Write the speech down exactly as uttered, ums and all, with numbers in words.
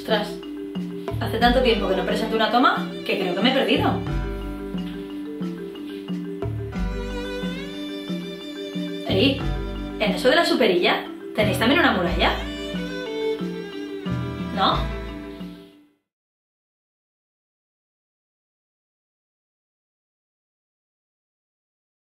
Ostras, hace tanto tiempo que no presento una toma que creo que me he perdido. Ey, ¿en eso de la superilla tenéis también una muralla? ¿No?